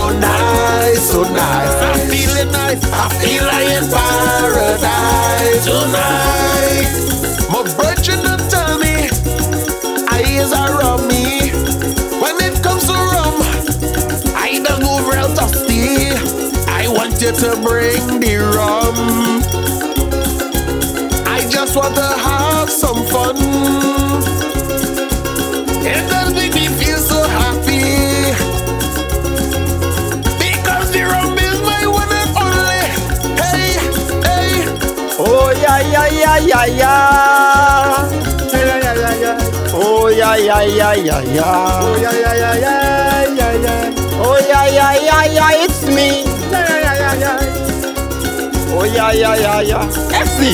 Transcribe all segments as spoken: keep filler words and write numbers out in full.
so nice, so nice. I'm feeling nice, I feel like in paradise tonight. My virgin don't tell me, eyes around me. When it comes to rum, I don't move real dusty. I want you to bring the rum. I just want to have some fun. It does make me feel so happy, because the rum is my one and only. Hey, hey. Oh yeah, yeah, yeah, yeah, yeah. Yeah, yeah, yeah, yeah. Oh yeah, yeah, yeah, yeah, yeah. Oh yeah, yeah, yeah, yeah, yeah, yeah. Oh yeah, yeah, yeah, yeah, it's me. Yeah, yeah, yeah, yeah, yeah. Oh yeah, yeah, yeah, yeah. F C.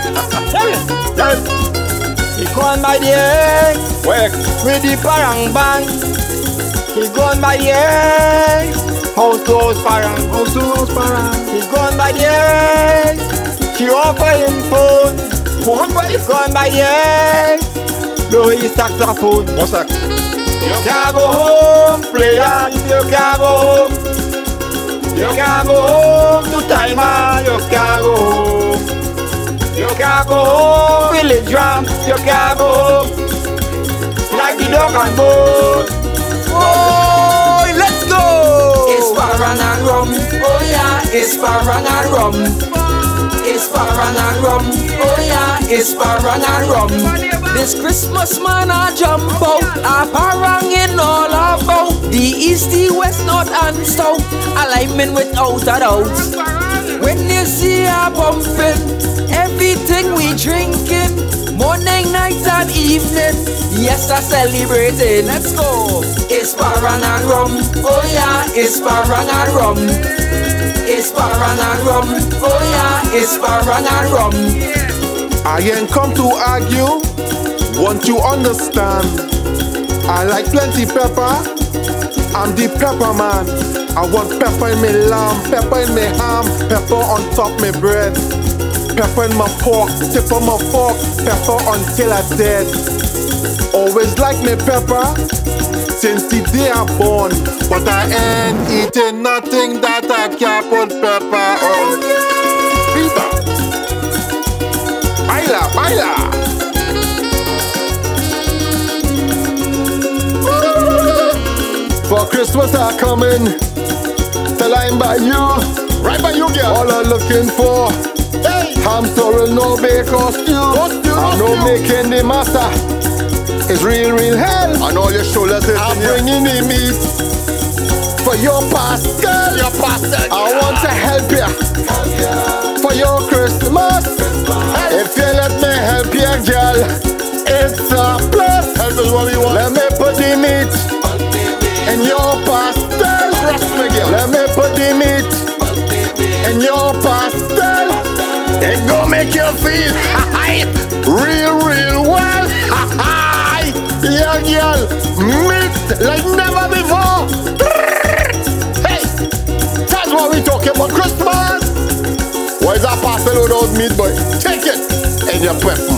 Yes. He gone by the egg. Work with the parang bang. He gone by the egg. House to house parang. House to house parang. He gone by the egg. She offer him phone. He gone by the egg. Blow his saxophone. What's that? You can't go home, player. You can't go home. You can't go home to timer. You can't go home. You can't go home, village drum. You can't go home. Like the dog and boat. Oh, let's go. It's Paran and rum. Oh yeah, it's Paran and rum. It's Paran and rum. Oh yeah, it's Paran and rum. This Christmas man a jump out, a parang in all about. The east, the west, north and south, alignment without a doubt. When you see a bumping, everything we drinking, morning, night and evening, yes, I celebrating. Let's go. It's Paran and rum. Oh yeah, it's Paran and rum. It's Paran and rum. Oh yeah, it's Paran and rum. I ain't come to argue, want you understand. I like plenty pepper, I'm the pepper man. I want pepper in my lamb, pepper in my ham, pepper on top my bread, pepper in my pork, tip on my fork, pepper until I dead. Always like me pepper, since the day I'm born, but I ain't eating nothing that I can't put pepper on. Viva! Baila, baila! For Christmas I come in, tell I'm by you, right by you, girl. All I'm looking for, hey, ham sorrel, no bacon stew. I know making the master is real, real hell. And all your shoulders is I'm bringing the meat for your pastel. Your pastel. I want to help you for your Christmas. Hey. If you let me help you, girl, it's a plus. Help is what we want. Let me put the meat in your pastel. Trust me, girl. Let me put the meat in your pastel. It gon' make you feel real, real well. Yeah, girl, meat like never before. Hey, that's what we talking about Christmas. Why is that pastel without meat, boy? Take it in your prep.